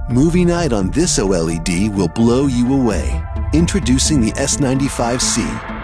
Movie night on this OLED will blow you away. Introducing the S95C.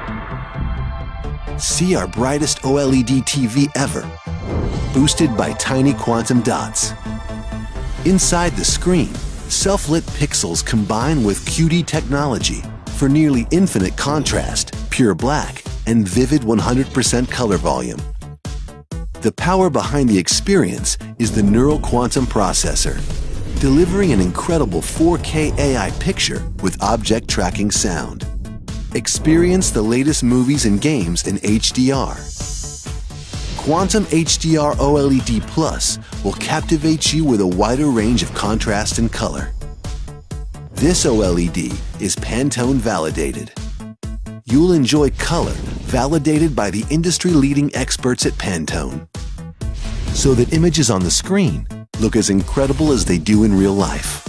See our brightest OLED TV ever, boosted by tiny quantum dots. Inside the screen, self-lit pixels combine with QD technology for nearly infinite contrast, pure black, and vivid 100% color volume. The power behind the experience is the neural quantum processor, delivering an incredible 4K AI picture with object tracking sound. Experience the latest movies and games in HDR. Quantum HDR OLED Plus will captivate you with a wider range of contrast and color. This OLED is Pantone validated. You'll enjoy color validated by the industry-leading experts at Pantone, so that images on the screen look as incredible as they do in real life.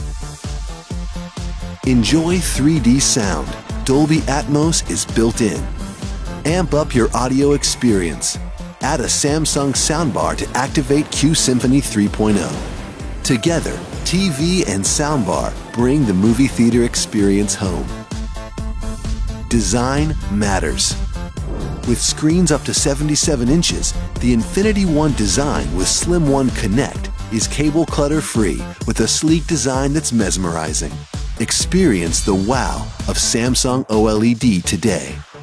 Enjoy 3D sound. Dolby Atmos is built in. Amp up your audio experience. Add a Samsung soundbar to activate Q Symphony 3.0. Together, TV and soundbar bring the movie theater experience home. Design matters. With screens up to 77 inches, the Infinity One design with Slim One Connect is cable clutter-free with a sleek design that's mesmerizing. Experience the wow of Samsung OLED today.